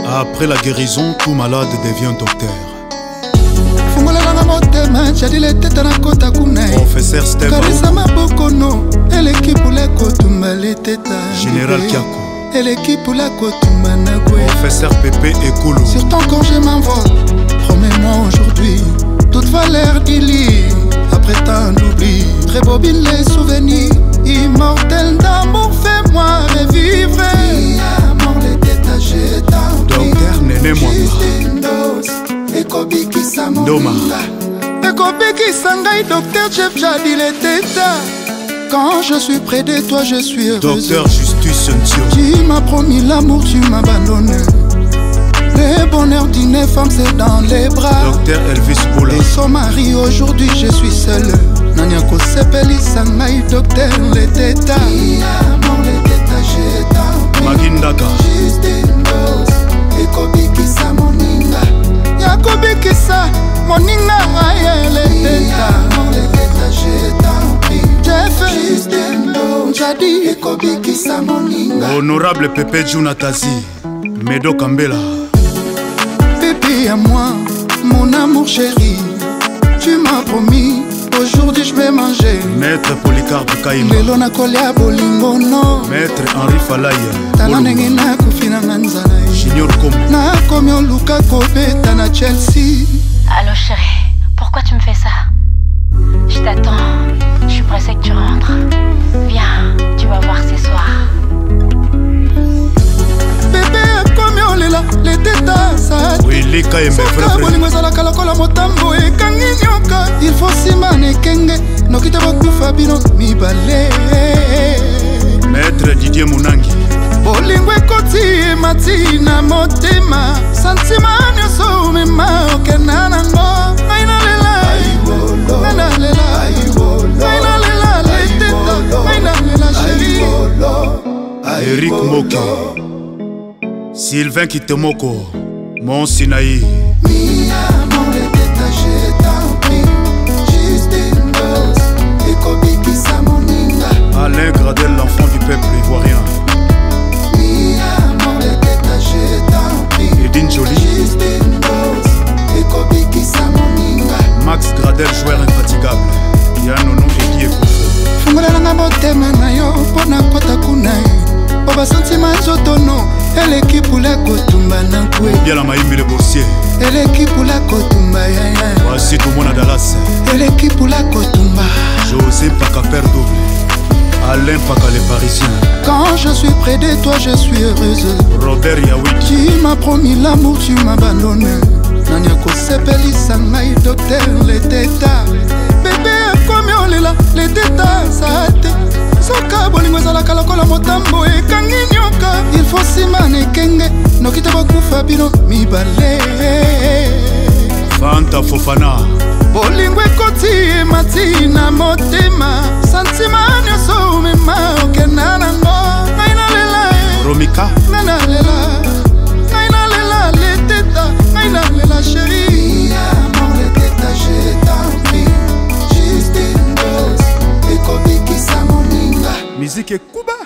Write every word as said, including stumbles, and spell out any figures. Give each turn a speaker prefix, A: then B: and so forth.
A: Après la guérison, tout malade devient docteur. Professeur Steve Général Kiako Professeur Pépé Ekulu.
B: Sur ton corps je m'envole. Promets-moi aujourd'hui toute valeur d'Ili. Après tant d'oubli, rebobine les souvenirs. Immortel d'amour, fais-moi revivre. Amour les détachés
A: Docteur Néné
B: Doma Ekobiki Sangai, docteur Jeff Jadi les tétas. Quand je suis près de toi, je suis heureux.
A: Docteur Justus Ntio.
B: Tu m'as promis l'amour, tu m'abandonnes. Le bonheur d'une femme, c'est dans les bras.
A: Docteur Elvis Boula.
B: Et son mari, aujourd'hui, je suis seul. Nanyako Sepeli Sangai, docteur les tétas. Amour les tétas, j'ai tant.
A: Magindaka.
B: Justine Dose. Ekobiki sa moninga. Yakobiki sa moninga. Aye les tétas. Amour les tétas, j'ai tant.
A: Honorable Pépé Junatazi, Medo Kambela.
B: Pépé à moi, mon amour chéri, tu m'as promis, aujourd'hui je vais manger.
A: Maître Polycarpe Kaïma.
B: Melona Kolia Bolingono.
A: Maître Henri Falaye.
B: Tananenge na kufina nganzana.
A: Junior Kom.
B: Na komyo Luka Kobe tana Chelsea.
C: Allô chérie, pourquoi tu me fais ça? Je t'attends, je suis pressée que tu rentres. Viens, tu vas voir ce soir.
B: Bébé, comme on est là, les tétas, ça.
A: Oui, les cas et mes frères.
B: Il faut s'y manekenge, no kita baku Fabino, mi balé.
A: Maître Didier Mounangi.
B: Bolingwe koti matina motema, sentiment nyoso mema okenanango.
A: Eric Moke, Sylvain Kitemoko, Mon Sinaï.
B: Mi amour les détachés tant pis. Justine Dose, Ekobiki sa moninga.
A: Alain Gradel, l'enfant du peuple ivoirien.
B: Mi amour les détachés tant pis.
A: Edine Jolie.
B: Justine Dose, Ekobiki sa moninga.
A: Max Gradel, joueur infatigable. Yanono Eki Ekofo.
B: Fungula nanga motema na yo, pona kota kunai. Oba sentima zotono, eleki pula kotumba na kwe.
A: Bien la maïmi le boursier.
B: Eleki pula kotumba ya ya.
A: Voici tout le monde à Dallas.
B: Eleki pula kotumba.
A: José Paka père double. Alain Paka les Parisiens.
B: Quand je suis près de toi, je suis heureuse.
A: Robert Yaoui.
B: Tu m'as promis l'amour, tu m'abandonnes. Nanyako Sepeli Sangai, docteur les tétas. Bébé, comme on est là, les tétas, ça te. Soka bolingo zala kalakola motambo ekangi nyoka. Il faut s'y manekenge, no kita baku Fabino, mi balé.
A: Fanta Fofana.
B: Bolingo ekoti matina motema, sentiment nyoso mema okenanango. Naina lela
A: Romika.
B: Naina lela Naina lela les tétas, naina lela chérie. Amour les tétas, j'ai tant pis. Justine Dose, Ekobiki sa moninga.
A: Musique et Kuba.